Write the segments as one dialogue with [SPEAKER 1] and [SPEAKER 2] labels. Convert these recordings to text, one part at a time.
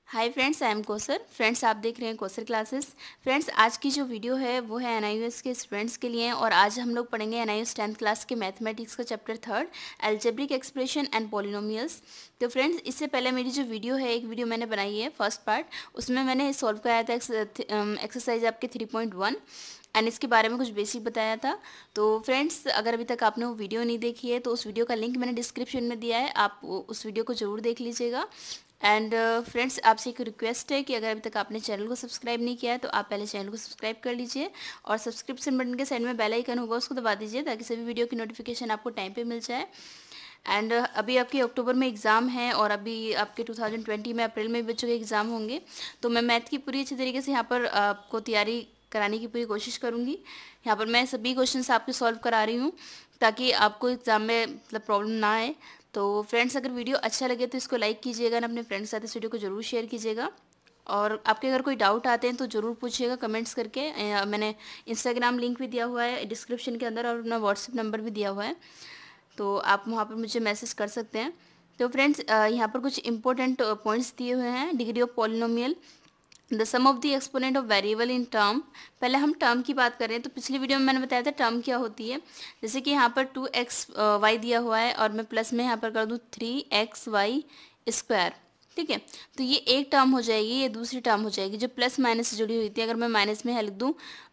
[SPEAKER 1] Hi friends, I am Kausar. Friends, आप देख रहे हैं कोसर क्लासेस। फ्रेंड्स, आज की जो वीडियो है वो है एनआईयूएस के स्टूडेंट्स के लिए और आज हम लोग पढ़ेंगे एनआईयूएस 10th क्लास के मैथमेटिक्स का chapter 3 algebraic expression and polynomials. तो फ्रेंड्स, इससे पहले मेरी जो वीडियो है, एक वीडियो मैंने बनाई है फर्स्ट पार्ट, उसमें मैंने सॉल्व कराया था एक्सरसाइज आपके 3.1 एंड इसके बारे में कुछ बेसिक बताया था। तो फ्रेंड्स, अगर अभी तक आपने वो वीडियो नहीं देखी है तो उस वीडियो का लिंक मैंने डिस्क्रिप्शन में दिया है, आप उस वीडियो को ज़रूर देख लीजिएगा। एंड फ्रेंड्स, आपसे एक रिक्वेस्ट है कि अगर अभी तक आपने चैनल को सब्सक्राइब नहीं किया है तो आप पहले चैनल को सब्सक्राइब कर लीजिए और सब्सक्रिप्शन बटन के साइड में बेल आइकन होगा, उसको दबा दीजिए ताकि सभी वीडियो की नोटिफिकेशन आपको टाइम पे मिल जाए। एंड अभी आपके अक्टूबर में एग्ज़ाम है और अभी आपके 2020 में अप्रैल में बच्चों के एग्ज़ाम होंगे, तो मैं मैथ की पूरी अच्छी तरीके से यहाँ पर आपको तैयारी कराने की पूरी कोशिश करूँगी। यहाँ पर मैं सभी क्वेश्चंस आपके सॉल्व करा रही हूँ ताकि आपको एग्ज़ाम में मतलब प्रॉब्लम ना आए। तो फ्रेंड्स, अगर वीडियो अच्छा लगे तो इसको लाइक कीजिएगा ना, अपने फ्रेंड्स के साथ इस वीडियो को ज़रूर शेयर कीजिएगा और आपके अगर कोई डाउट आते हैं तो ज़रूर पूछिएगा कमेंट्स करके। मैंने इंस्टाग्राम लिंक भी दिया हुआ है डिस्क्रिप्शन के अंदर और अपना व्हाट्सएप नंबर भी दिया हुआ है, तो आप वहाँ पर मुझे मैसेज कर सकते हैं। तो फ्रेंड्स, यहाँ पर कुछ इंपॉर्टेंट पॉइंट्स दिए हुए हैं। Degree of polynomial, the sum of the exponent of variable in term. पहले हम टर्म की बात करें तो पिछली वीडियो में मैंने बताया था टर्म क्या होती है। जैसे कि यहाँ पर 2xy दिया हुआ है और मैं प्लस में यहाँ पर कर दूँ 3xy स्क्वायर। ठीक है, तो ये एक टर्म हो जाएगी, ये दूसरी टर्म हो जाएगी जो प्लस माइनस से जुड़ी हुई थी। अगर मैं माइनस में यहाँ लिख दूँ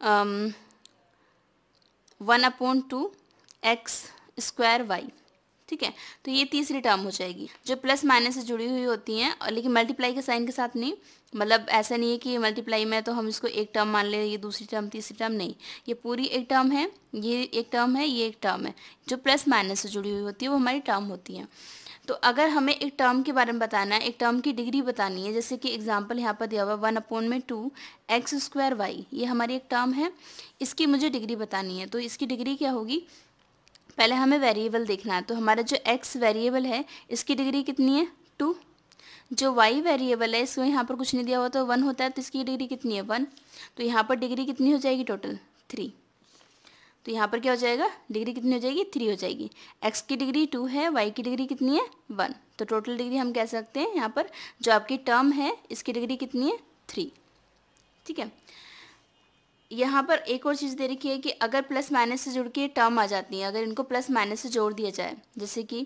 [SPEAKER 1] 1/2x²y, ठीक है, तो ये तीसरी टर्म हो जाएगी जो प्लस माइनस से जुड़ी हुई होती हैं, और लेकिन मल्टीप्लाई के साइन के साथ नहीं। मतलब ऐसा नहीं है कि मल्टीप्लाई में तो हम इसको एक टर्म मान लें, ये दूसरी टर्म तीसरी टर्म, नहीं, ये पूरी एक टर्म है, ये एक टर्म है, ये एक टर्म है। जो प्लस माइनस से जुड़ी हुई होती है वो हमारी टर्म होती है। तो अगर हमें एक टर्म के बारे में बताना है, एक टर्म की डिग्री बतानी है, जैसे कि एग्जांपल यहाँ पर दिया हुआ 1/2x²y, ये हमारी एक टर्म है, इसकी मुझे डिग्री बतानी है। तो इसकी डिग्री क्या होगी, पहले हमें वेरिएबल देखना है। तो हमारा जो x वेरिएबल है इसकी डिग्री कितनी है 2। जो y वेरिएबल है इसको यहाँ पर कुछ नहीं दिया हुआ तो 1 होता है, तो इसकी डिग्री कितनी है 1। तो यहाँ पर डिग्री कितनी हो जाएगी टोटल 3। तो यहाँ पर क्या हो जाएगा, डिग्री कितनी हो जाएगी 3 हो जाएगी। x की डिग्री 2 है, y की डिग्री कितनी है 1, तो टोटल डिग्री हम कह सकते हैं यहाँ पर जो आपकी टर्म है इसकी डिग्री कितनी है 3। ठीक है, यहाँ पर एक और चीज़ दे रखी है कि अगर प्लस माइनस से जुड़ के टर्म आ जाती है, अगर इनको प्लस माइनस से जोड़ दिया जाए, जैसे कि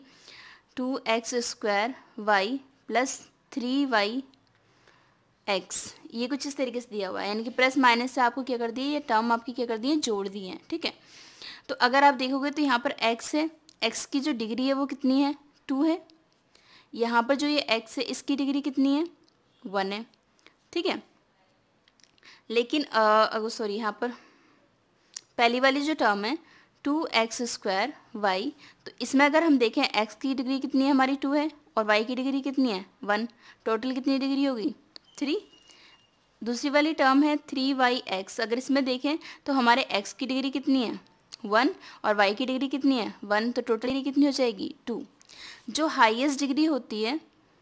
[SPEAKER 1] 2x² प्लस 3y x, ये कुछ इस तरीके से दिया हुआ है, यानी कि प्लस माइनस से आपको क्या कर दिए, ये टर्म आपकी क्या कर दी है, जोड़ दी है। ठीक है, तो अगर आप देखोगे तो यहाँ पर x है, x की जो डिग्री है वो कितनी है 2 है। यहाँ पर जो ये x है इसकी डिग्री कितनी है 1 है। ठीक है, लेकिन सॉरी, यहाँ पर पहली वाली जो टर्म है 2x²y, तो इसमें अगर हम देखें x की डिग्री कितनी है हमारी 2 है और y की डिग्री कितनी है 1, टोटल कितनी डिग्री होगी 3। दूसरी वाली टर्म है 3yx, अगर इसमें देखें तो हमारे x की डिग्री कितनी है 1 और y की डिग्री कितनी है 1, तो टोटल डिग्री कितनी हो जाएगी 2। जो हाईएस्ट डिग्री होती है,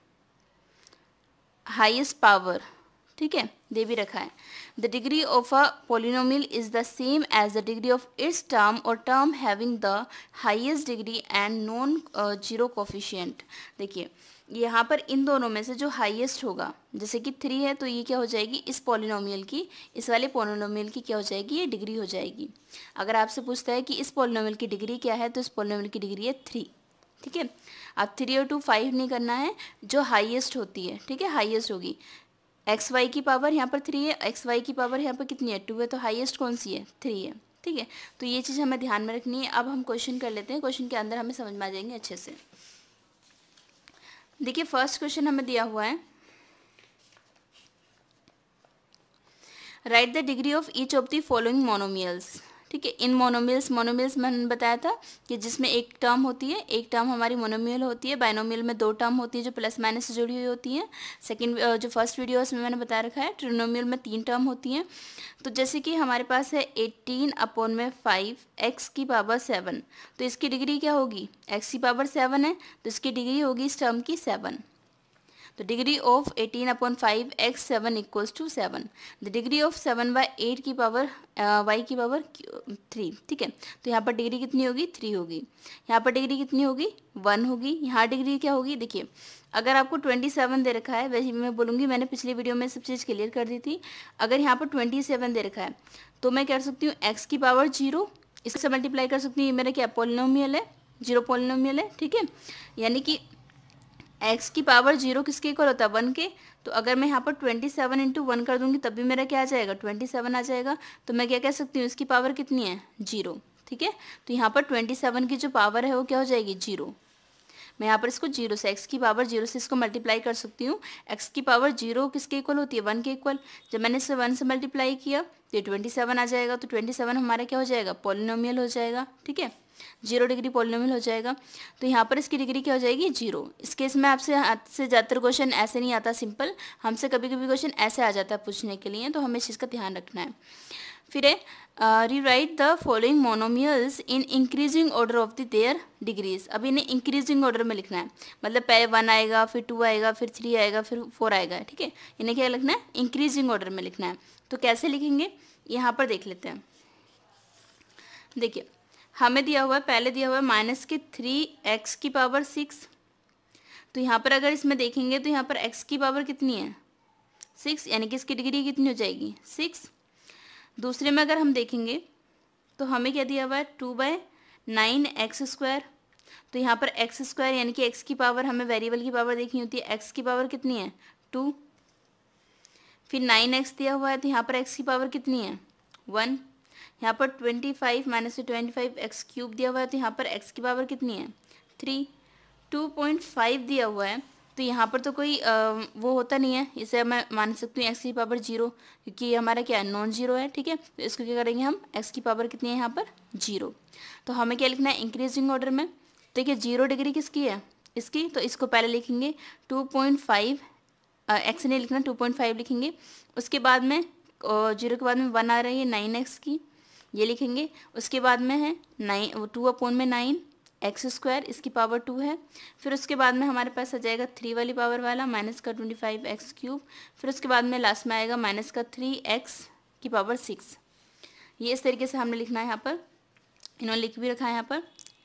[SPEAKER 1] हाईएस्ट पावर, ठीक है, दे भी रखा है, the degree of a polynomial is the same as the degree of its term और term having the highest degree and non zero coefficient. देखिए यहाँ पर इन दोनों में से जो हाईएस्ट होगा, जैसे कि 3 है तो ये क्या हो जाएगी, इस पॉलिनोमियल की, इस वाले पॉलिनोमियल की क्या हो जाएगी, ये डिग्री हो जाएगी। अगर आपसे पूछता है कि इस पॉलिनोमियल की डिग्री क्या है तो इस पॉलिनोमियल की डिग्री है 3। ठीक है, अब 3 और 2 5 नहीं करना है, जो हाईएस्ट होती है, ठीक है, हाईएस्ट होगी। एक्स वाई की पावर यहाँ पर 3 है, एक्स वाई की पावर यहाँ पर कितनी है 2 है, तो हाईएस्ट कौन सी है 3 है। ठीक है, तो ये चीज़ हमें ध्यान में रखनी है। अब हम क्वेश्चन कर लेते हैं, क्वेश्चन के अंदर हमें समझ में आ जाएंगे अच्छे से। देखिए फर्स्ट क्वेश्चन हमें दिया हुआ है, write the degree of each of the following monomials. ठीक है, इन मोनोमियल्स, मोनोमियल्स मैंने बताया था कि जिसमें एक टर्म होती है, एक टर्म हमारी मोनोमियल होती है। बाइनोमियल में 2 टर्म होती है जो प्लस माइनस से जुड़ी हुई होती हैं। सेकंड जो फर्स्ट वीडियो है उसमें मैंने बता रखा है, ट्रिनोमियल में 3 टर्म होती हैं। तो जैसे कि हमारे पास है 18/5 x की पावर 7, तो इसकी डिग्री क्या होगी, x की पावर 7 है तो इसकी डिग्री होगी इस टर्म की 7। तो degree of 18/5 x 7 equals to 7। The degree of 7/8 की पावर y की पावर 3। ठीक है, तो यहाँ पर डिग्री कितनी होगी 3 होगी, यहाँ पर डिग्री कितनी होगी 1 होगी, यहाँ डिग्री क्या होगी। देखिए अगर आपको 27 दे रखा है, वैसे मैं बोलूँगी मैंने पिछली वीडियो में सब चीज़ क्लियर कर दी थी। अगर यहाँ पर 27 दे रखा है तो मैं कर सकती हूँ x की पावर 0, इससे मल्टीप्लाई कर सकती हूँ। ये मेरा क्या पॉलिनोमियल है, 0 पॉलिनोमियल है। ठीक है, यानी कि x की पावर 0 किसके इक्वल होता है 1 के। तो अगर मैं यहाँ पर 27 इंटू 1 कर दूंगी तब भी मेरा क्या आ जाएगा 27 आ जाएगा। तो मैं क्या कह सकती हूँ इसकी पावर कितनी है 0। ठीक है, तो यहाँ पर 27 की जो पावर है वो क्या हो जाएगी 0। मैं यहाँ पर इसको 0 से x की पावर 0 से इसको मल्टीप्लाई कर सकती हूँ। x की पावर 0 किसके इक्वल होती है 1 के इक्वल। जब मैंने इसे 1 से मल्टीप्लाई किया तो ये 27 आ जाएगा। तो 27 हमारा क्या हो जाएगा पॉलिनोमियल हो जाएगा। ठीक है, 0 डिग्री पॉलिनोमियल हो जाएगा। तो यहाँ पर इसकी डिग्री क्या हो जाएगी 0। इस केस में आपसे हाथ से ज़्यादातर क्वेश्चन ऐसे नहीं आता सिंपल, हमसे कभी कभी क्वेश्चन ऐसे आ जाता है पूछने के लिए, तो हमें इस चीज़ का ध्यान रखना है। फिर है rewrite the following monomials in increasing order of the their degrees. अब इन्हें इंक्रीजिंग ऑर्डर में लिखना है, मतलब पहले 1 आएगा, फिर 2 आएगा, फिर 3 आएगा, फिर 4 आएगा। ठीक है, इन्हें क्या लिखना है इंक्रीजिंग ऑर्डर में लिखना है। तो कैसे लिखेंगे यहाँ पर देख लेते हैं। देखिए हमें दिया हुआ है, पहले दिया हुआ है -3x की पावर 6। तो यहाँ पर अगर इसमें देखेंगे तो यहाँ पर x की पावर कितनी है 6, यानी कि इसकी डिग्री कितनी हो जाएगी 6। दूसरे में अगर हम देखेंगे तो हमें क्या दिया हुआ है 2/9x²। तो यहाँ पर x² यानी कि x की पावर, हमें वेरिएबल की पावर देखनी होती है, x की पावर कितनी है 2। फिर 9x दिया हुआ है तो यहाँ पर x की पावर कितनी है 1। यहाँ पर 25 - 25 x³ दिया हुआ है तो यहाँ पर x की पावर कितनी है 3। 2.5 दिया हुआ है तो यहाँ पर तो कोई वो होता नहीं है, इसे मैं मान सकती हूँ x की पावर 0, क्योंकि ये हमारा क्या है नॉन जीरो है। ठीक है, तो इसको क्या करेंगे हम x की पावर कितनी है यहाँ पर 0। तो हमें क्या लिखना है इंक्रीजिंग ऑर्डर में। देखिए 0 डिग्री किसकी है इसकी, तो इसको पहले लिखेंगे 2.5, x नहीं लिखना 2.5 लिखेंगे। उसके बाद में 0 के बाद में 1 आ रही है 9x की, ये लिखेंगे। उसके बाद में है 2/9 x², इसकी पावर 2 है। फिर उसके बाद में हमारे पास आ जाएगा 3 वाली पावर वाला -25 x³। फिर उसके बाद में लास्ट में आएगा -3x की पावर 6। ये इस तरीके से हमने लिखना है। यहाँ पर इन्होंने लिख भी रखा है यहाँ पर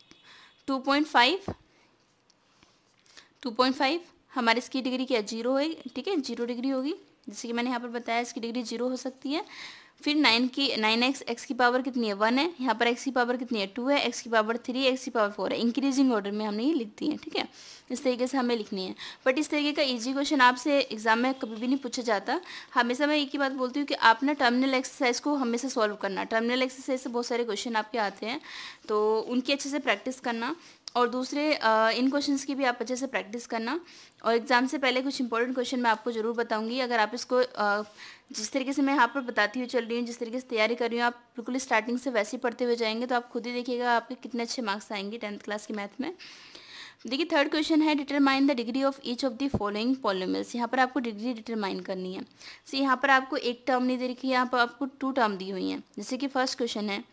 [SPEAKER 1] 2.5 हमारी इसकी डिग्री क्या 0 है। ठीक है, 0 डिग्री होगी, जैसे कि मैंने यहाँ पर बताया इसकी डिग्री 0 हो सकती है। फिर 9x x की पावर कितनी है 1 है, यहाँ पर x की पावर कितनी है 2 है, x की पावर 3, x की पावर 4 है। इंक्रीजिंग ऑर्डर में हमने ये लिख दी है। ठीक है, इस तरीके से हमें लिखनी है। बट इस तरीके का इजी क्वेश्चन आपसे एग्जाम में कभी भी नहीं पूछा जाता। हमेशा मैं एक ही बात बोलती हूँ कि आप ना टर्मिनल एक्सरसाइज को हमेशा सॉल्व करना। टर्मिनल एक्सरसाइज से बहुत सारे क्वेश्चन आपके आते हैं, तो उनकी अच्छे से प्रैक्टिस करना, और दूसरे इन क्वेश्चंस की भी आप अच्छे से प्रैक्टिस करना। और एग्ज़ाम से पहले कुछ इंपॉर्टेंट क्वेश्चन मैं आपको ज़रूर बताऊंगी। अगर आप इसको जिस तरीके से मैं यहाँ पर बताती हुई चल रही हूँ, जिस तरीके से तैयारी कर रही हूँ, आप बिल्कुल स्टार्टिंग से वैसे ही पढ़ते हुए जाएंगे तो आप खुद ही देखिएगा आपके कितने अच्छे मार्क्स आएंगे 10th क्लास की मैथ में। देखिए थर्ड क्वेश्चन है determine the degree of each of the following polynomials. यहाँ पर आपको डिग्री डिटरमाइन करनी है। सो यहाँ पर आपको एक टर्म नहीं दे रखी है, यहाँ पर आपको 2 टर्म दी हुई हैं। जैसे कि फर्स्ट क्वेश्चन है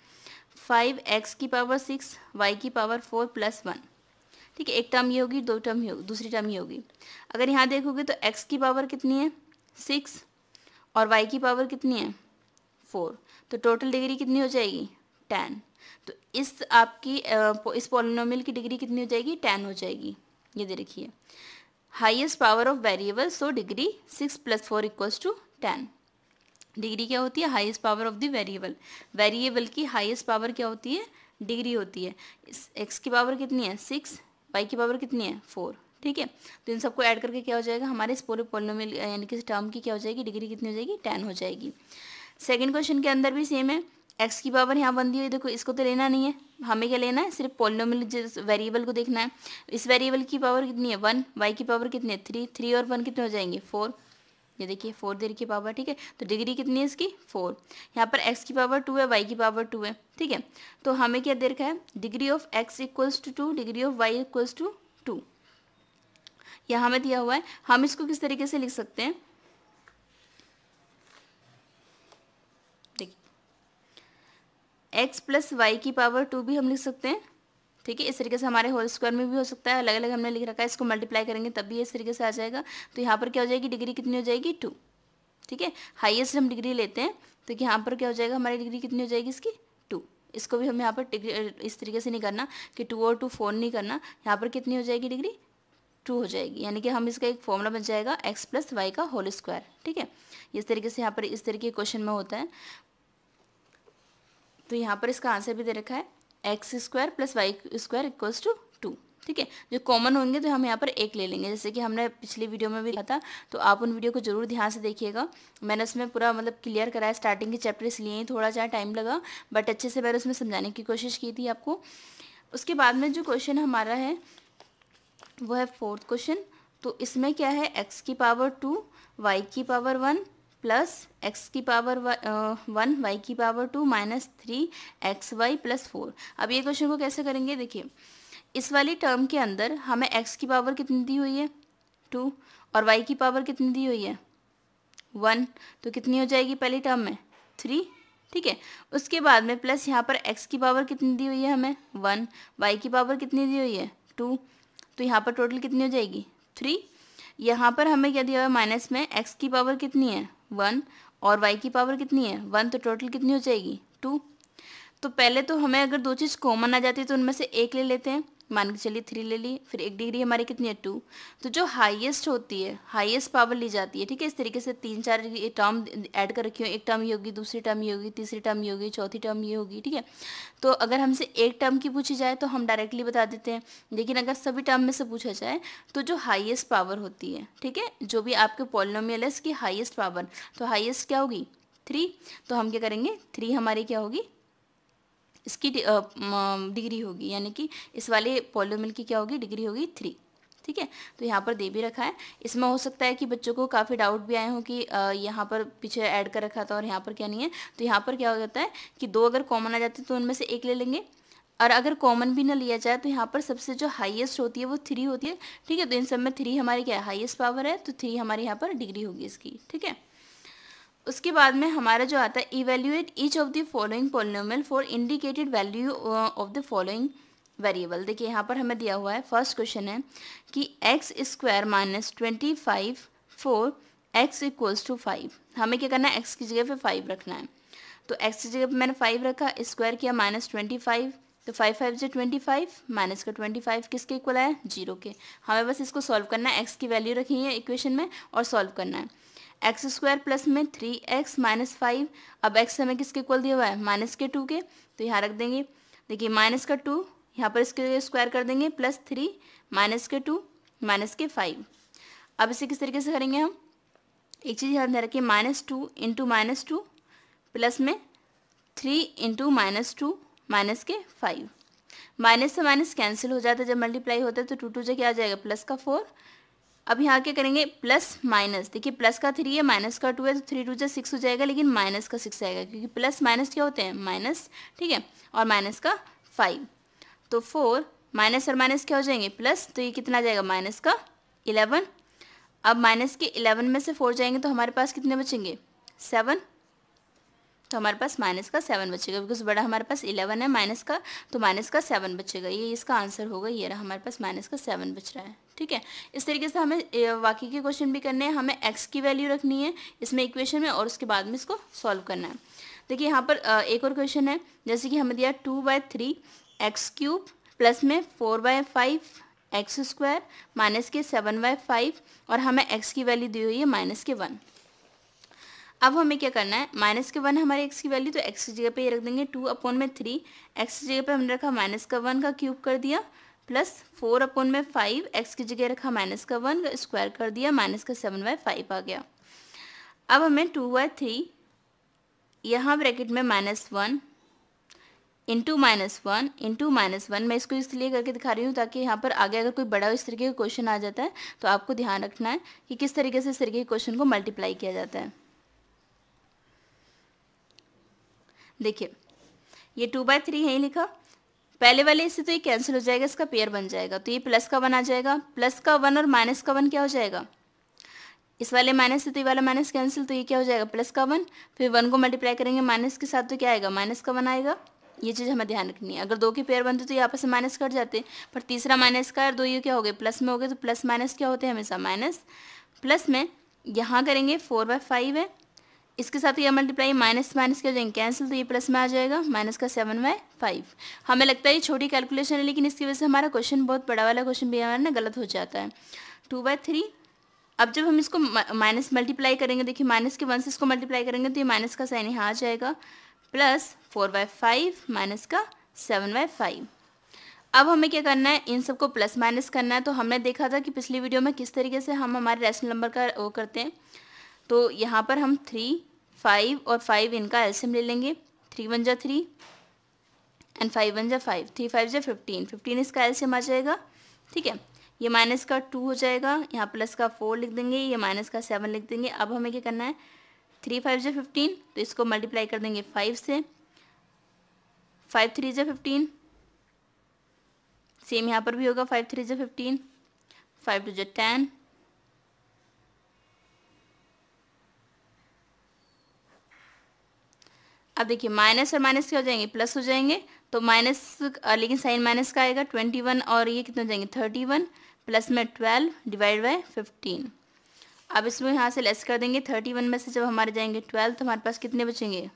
[SPEAKER 1] 5x की पावर 6 y की पावर 4 + 1। ठीक है, एक टर्म ये होगी, 2 टर्म ये होगी, दूसरी टर्म ये होगी। अगर यहाँ देखोगे तो x की पावर कितनी है 6 और y की पावर कितनी है 4, तो टोटल डिग्री कितनी हो जाएगी 10। तो इस आपकी इस पॉलिनोमियल की डिग्री कितनी हो जाएगी 10 हो जाएगी। ये दे रखिए highest power of variable, so degree 6 + 4 = 10। डिग्री क्या होती है highest power of the variable. Variable की हाईएस्ट पावर क्या होती है डिग्री होती है। इस x की पावर कितनी है 6, y की पावर कितनी है 4। ठीक है, तो इन सबको ऐड करके क्या हो जाएगा हमारे इस पूरे पॉलिनोमियल यानी कि टर्म की क्या हो जाएगी डिग्री कितनी हो जाएगी 10 हो जाएगी। सेकंड क्वेश्चन के अंदर भी सेम है, x की पावर यहाँ बन दी हुई, देखो इसको तो लेना नहीं है, हमें क्या लेना है सिर्फ पॉलिनोमियल जिस वेरिएबल को देखना है। इस वेरिएबल की पावर कितनी है 1, y की पावर कितनी है 3, 3 और 1 कितने हो जाएंगे 4। ये देखिए 4 दे रखी पावर। ठीक है, तो डिग्री कितनी है इसकी 4। यहाँ पर x की पावर 2 है, y की पावर 2 है। ठीक है, तो हमें क्या दे रखा है degree of x = 2, degree of y = 2। यह हमें दिया हुआ है। हम इसको किस तरीके से लिख सकते हैं, देखिए x + y की पावर 2 भी हम लिख सकते हैं, ठीक है। इस तरीके से हमारे होल स्क्वायर में भी हो सकता है, अलग अलग हमने लिख रखा है, इसको मल्टीप्लाई करेंगे तब भी इस तरीके से आ जाएगा। तो यहाँ पर क्या हो जाएगी, डिग्री कितनी हो जाएगी 2, ठीक है। हाईएस्ट हम डिग्री लेते हैं तो यहाँ पर क्या हो जाएगा, हमारी डिग्री कितनी हो जाएगी इसकी 2। इसको भी हम यहाँ पर डिग्री इस तरीके से नहीं करना कि 2 और 2 4 नहीं करना, यहाँ पर कितनी हो जाएगी डिग्री 2 हो जाएगी, यानी कि हम इसका एक फॉर्मूला बन जाएगा x प्लस वाई का होल स्क्वायर, ठीक है। इस तरीके से यहाँ पर इस तरीके के क्वेश्चन में होता है। तो यहाँ पर इसका आंसर भी दे रखा है X square plus Y square equals to 2, ठीक है। जो कॉमन होंगे तो हम यहाँ पर एक ले लेंगे, जैसे कि हमने पिछली वीडियो में भी लिखा था। तो आप उन वीडियो को जरूर ध्यान से देखिएगा, मैंने उसमें पूरा मतलब क्लियर कराया स्टार्टिंग के चैप्टर, इसलिए ही थोड़ा सा टाइम लगा, बट अच्छे से मैंने उसमें समझाने की कोशिश की थी आपको। उसके बाद में जो क्वेश्चन हमारा है वो है 4th क्वेश्चन। तो इसमें क्या है, x की पावर 2 y की पावर 1 प्लस x की पावर 1 y की पावर 2 माइनस 3xy प्लस 4। अब ये क्वेश्चन को कैसे करेंगे, देखिए इस वाली टर्म के अंदर हमें x की पावर कितनी दी हुई है 2 और y की पावर कितनी दी हुई है 1, तो कितनी हो जाएगी पहली टर्म में 3, ठीक है। उसके बाद में प्लस यहाँ पर x की पावर कितनी दी हुई है हमें 1, y की पावर कितनी दी हुई है 2, तो यहाँ पर टोटल कितनी हो जाएगी 3। यहाँ पर हमें क्या दिया हुआ है माइनस में, x की पावर कितनी है 1 और y की पावर कितनी है 1, तो टोटल कितनी हो जाएगी 2। तो पहले तो हमें अगर दो चीज़ कॉमन आ जाती है तो उनमें से एक ले लेते हैं, मान के चलिए 3 ले ली, फिर एक डिग्री हमारी कितनी है 2। तो जो हाईएस्ट होती है, हाईएस्ट पावर ली जाती है, ठीक है। इस तरीके से 3-4 टर्म ऐड कर रखी हो, एक टर्म ये होगी, दूसरी टर्म ये होगी, तीसरी टर्म ये होगी, चौथी टर्म ये होगी, ठीक है। तो अगर हमसे एक टर्म की पूछी जाए तो हम डायरेक्टली बता देते हैं, लेकिन अगर सभी टर्म में से पूछा जाए तो जो हाईएस्ट पावर होती है, ठीक है, जो भी आपके पॉलिनोमियल है इसकी हाईएस्ट पावर, तो हाईएस्ट क्या होगी 3। तो हम क्या करेंगे 3 हमारी क्या होगी इसकी डिग्री होगी, यानी कि इस वाले पॉलिनोमियल की क्या होगी डिग्री होगी 3, ठीक है। तो यहाँ पर दे भी रखा है। इसमें हो सकता है कि बच्चों को काफ़ी डाउट भी आए हों कि यहाँ पर पीछे ऐड कर रखा था और यहाँ पर क्या नहीं है। तो यहाँ पर क्या हो जाता है कि 2 अगर कॉमन आ जाते तो उनमें से एक ले लेंगे, और अगर कॉमन भी ना लिया जाए तो यहाँ पर सबसे जो हाईएस्ट होती है वो 3 होती है, ठीक है। तो इन सब में 3 हमारी क्या है हाईएस्ट पावर है, तो 3 हमारी यहाँ पर डिग्री होगी इसकी, ठीक है। उसके बाद में हमारा जो आता है evaluate each of the following polynomial for indicated value of the following variable. देखिए यहाँ पर हमें दिया हुआ है, फर्स्ट क्वेश्चन है कि X square minus 25 for X equals to 5। हमें क्या करना है एक्स की जगह पे 5 रखना है। तो एक्स की जगह पे मैंने 5 रखा, स्क्वायर किया माइनस 25, तो 5 5 से 25, माइनस का 25 किसके इक्वल है 0 के। हमें बस इसको सॉल्व करना है, एक्स की वैल्यू रखी है इक्वेशन में और सॉल्व करना है। एक्स स्क्वायर प्लस में 3x माइनस 5, अब x हमें किसके इक्वल दिया हुआ है माइनस के 2 के, तो यहाँ रख देंगे। देखिए माइनस का 2 यहाँ पर इसके स्क्वायर कर देंगे, प्लस 3 माइनस के 2 माइनस के 5। अब इसे किस तरीके से करेंगे हम, एक चीज़ ध्यान रखिए, -2 इंटू -2 प्लस में 3 इंटू -2 माइनस के 5। माइनस से माइनस कैंसिल हो जाता है जब मल्टीप्लाई होता है, तो 2 2 से क्या आ जाएगा प्लस का 4। अब यहाँ क्या करेंगे प्लस माइनस, देखिए प्लस का 3 है माइनस का 2 है, तो 3 2 से 6 हो जाएगा, लेकिन माइनस का 6 आएगा क्योंकि प्लस माइनस क्या होते हैं माइनस, ठीक है। और माइनस का 5, तो 4 माइनस और माइनस क्या हो जाएंगे प्लस, तो ये कितना आ जाएगा माइनस का 11। अब माइनस के 11 में से 4 जाएंगे तो हमारे पास कितने बचेंगे 7, तो हमारे पास माइनस का 7 बचेगा, बिकॉज बड़ा हमारे पास 11 है माइनस का, तो माइनस का 7 बचेगा। ये इसका आंसर होगा, ये रहा हमारे पास माइनस का 7 बच रहा है, ठीक है। इस तरीके से हमें बाकी के क्वेश्चन भी करने हैं। हमें x की वैल्यू रखनी है इसमें इक्वेशन में और उसके बाद में इसको सॉल्व करना है। देखिए यहाँ पर एक और क्वेश्चन है, जैसे कि हमें दिया 2/3 x³ प्लस में 4/5 एक्स स्क्वायर माइनस के 7/5 और हमें x की वैल्यू दी हुई है -1। अब हमें क्या करना है, -1 हमारे x की वैल्यू, तो x की जगह पे ये रख देंगे 2/3, x की जगह पे हमने रखा -1 का क्यूब कर दिया, प्लस 4/5 x की जगह रखा -1 का स्क्वायर कर दिया, -7/5 आ गया। अब हमें 2/3 यहाँ ब्रैकेट में -1 इंटू -1 इंटू -1, मैं इसको इसलिए करके दिखा रही हूँ ताकि यहाँ पर आगे अगर कोई बड़ा इस तरीके का क्वेश्चन आ जाता है तो आपको ध्यान रखना है कि किस तरीके से इस तरीके के क्वेश्चन को मल्टीप्लाई किया जाता है। देखिए ये 2/3 यहीं लिखा, पहले वाले इससे तो ये कैंसिल हो जाएगा, इसका पेयर बन जाएगा, तो ये प्लस का 1 आ जाएगा, प्लस का 1 और माइनस का 1 क्या हो जाएगा, इस वाले माइनस से तो ये वाला माइनस कैंसिल, तो ये क्या हो जाएगा प्लस का 1, फिर 1 को मल्टीप्लाई करेंगे माइनस के साथ तो क्या आएगा माइनस का 1 आएगा, ये चीज़ हमें ध्यान रखनी है। अगर 2 के पेयर बनते तो ये आपस में माइनस कट जाते, पर तीसरा माइनस का और 2 ये क्या हो गए प्लस में हो गए, तो प्लस माइनस क्या होते हैं हमेशा माइनस। प्लस में यहाँ करेंगे 4/5 है, इसके साथ ये मल्टीप्लाई माइनस माइनस क्या हो जाएंगे कैंसिल, तो ये प्लस में आ जाएगा माइनस का 7/5। हमें लगता है ये छोटी कैलकुलेशन है, लेकिन इसकी वजह से हमारा क्वेश्चन बहुत बड़ा वाला क्वेश्चन भी हमारा ना गलत हो जाता है। 2/3। अब जब हम इसको माइनस मल्टीप्लाई करेंगे, देखिए माइनस के 1 से इसको मल्टीप्लाई करेंगे तो ये माइनस का साइन यहाँ आ जाएगा, प्लस 4/5 माइनस का 7/5। अब हमें क्या करना है, इन सबको प्लस माइनस करना है। तो हमने देखा था कि पिछली वीडियो में किस तरीके से हम हमारे रैशनल नंबर का वो करते हैं। तो यहाँ पर हम 3, 5 और 5 इनका एलसीएम ले लेंगे। 3 1 जा 3 एंड 5 1 जा 5, 3 5 जा 15, 15 इसका एलसीएम आ जाएगा। ठीक है, ये माइनस का 2 हो जाएगा, यहाँ प्लस का 4 लिख देंगे, ये माइनस का 7 लिख देंगे। अब हमें क्या करना है, 3 5 जा 15, तो इसको मल्टीप्लाई कर देंगे 5 से, 5 3 जा 15, सेम यहाँ पर भी होगा 5 3 जा 15, 5 2 जा 10, अब देखिए माइनस और माइनस क्या हो जाएंगे प्लस हो जाएंगे, तो माइनस लेकिन साइन माइनस का आएगा 21 और ये कितने हो जाएंगे 31, प्लस में 12 डिवाइड बाय 15। अब इसमें यहाँ से लेस कर देंगे, 31 में से जब हमारे जाएंगे 12 तो हमारे पास कितने बचेंगे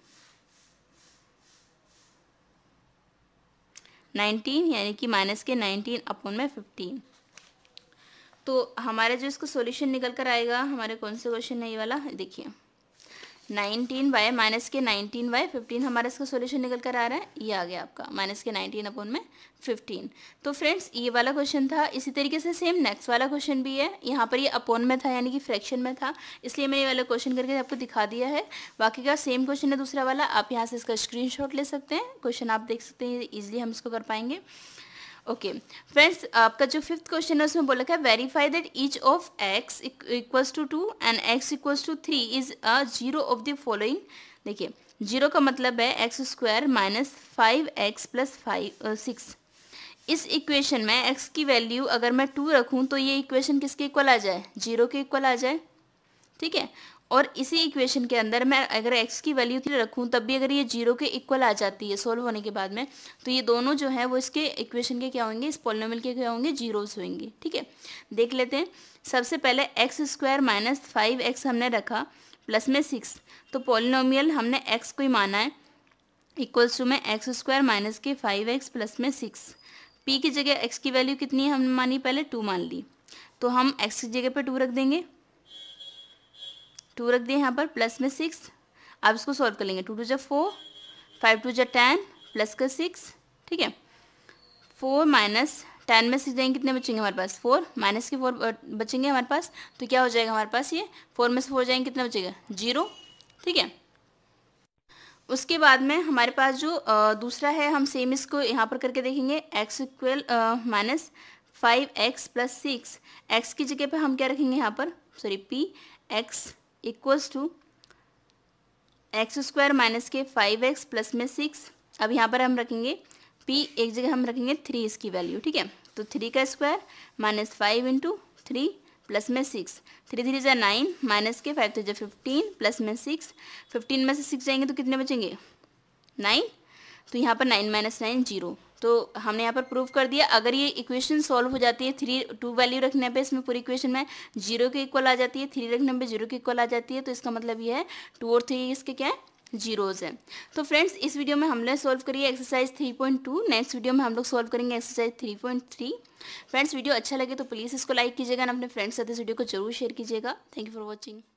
[SPEAKER 1] 19, यानी कि माइनस के 19/15। तो हमारे जो इसका सॉल्यूशन निकल कर आएगा, हमारे कौन से क्वेश्चन है ये वाला, देखिए 19 बाय माइनस के 19/15 हमारा इसका सॉल्यूशन निकल कर आ रहा है, ये आ गया आपका माइनस के 19/15। तो फ्रेंड्स ये वाला क्वेश्चन था। इसी तरीके से सेम नेक्स्ट वाला क्वेश्चन भी है, यहाँ पर ये अपॉन में था यानी कि फ्रैक्शन में था, इसलिए मैंने ये वाला क्वेश्चन करके आपको दिखा दिया है। बाकी का सेम क्वेश्चन है दूसरा वाला, आप यहाँ से इसका स्क्रीनशॉट ले सकते हैं, क्वेश्चन आप देख सकते हैं, ईजिली हम इसको कर पाएंगे। ओके फ्रेंड्स, आपका जो 5th क्वेश्चन है उसमें बोला है verify that each of x equals to 2 and x equals to 3 is a zero of the following. देखिए जीरो का मतलब है x² माइनस 5x प्लस 6। इस इक्वेशन में x की वैल्यू अगर मैं 2 रखूं तो ये इक्वेशन किसके इक्वल आ जाए, 0 के इक्वल आ जाए। ठीक है, और इसी इक्वेशन के अंदर मैं अगर x की वैल्यू 3 रखूँ तब भी अगर ये 0 के इक्वल आ जाती है सोल्व होने के बाद में, तो ये दोनों जो है वो इसके इक्वेशन के क्या होंगे, इस पॉलिनोमियल के क्या होंगे, जीरोस होंगे। ठीक है, देख लेते हैं। सबसे पहले x² माइनस 5x हमने रखा प्लस में 6, तो पॉलिनोमियल हमने x को ही माना है, इक्वल्स टू में x² माइनस के 5x प्लस में 6। p की जगह x की वैल्यू कितनी है हमने मानी, पहले 2 मान ली, तो हम x की जगह पर 2 रख देंगे, 2 रख दिए यहाँ पर प्लस में 6। अब इसको सॉल्व कर लेंगे, 2 2 जा 4, 5 2 जा 10 प्लस का 6। ठीक है, 4 माइनस 10 में 6 जाएंगे, कितने बचेंगे हमारे पास 4, माइनस के 4 बचेंगे हमारे पास, तो क्या हो जाएगा हमारे पास, ये 4 में से 4 जाएंगे, कितना बचेगा 0। ठीक है, उसके बाद में हमारे पास जो दूसरा है, हम सेम इसको यहाँ पर करके देखेंगे, x equal minus 5x plus 6, x की जगह पे हम क्या रखेंगे यहाँ पर, sorry p x equals to x² minus के 5x प्लस में 6। अब यहाँ पर हम रखेंगे p, एक जगह हम रखेंगे 3 इसकी वैल्यू। ठीक है, तो 3 का स्क्वायर माइनस 5 इंटू 3 प्लस में 6, 3 3 जा 9 माइनस के 5 जा 15 प्लस में 6, 15 में से 6 जाएंगे तो कितने बचेंगे 9, तो यहाँ पर 9 माइनस 9 0। तो हमने यहाँ पर प्रूव कर दिया, अगर ये इक्वेशन सॉल्व हो जाती है 2 वैल्यू रखने पे इसमें पूरी इक्वेशन में 0 के इक्वल आ जाती है, 3 रखने पे 0 के इक्वल आ जाती है, तो इसका मतलब ये है 2 और 3 इसके क्या है जीरोज़ है। तो फ्रेंड्स इस वीडियो में हमने सॉल्व करी है एक्सरसाइज 3.2, नेक्स्ट वीडियो में हम लोग सॉल्व करेंगे एक्सरसाइज 3.3। फ्रेंड्स वीडियो अच्छा लगे तो प्लीज़ इसको लाइक कीजिएगा ना, अपने फ्रेंड्स के साथ इस वीडियो को जरूर शेयर कीजिएगा। Thank you for watching.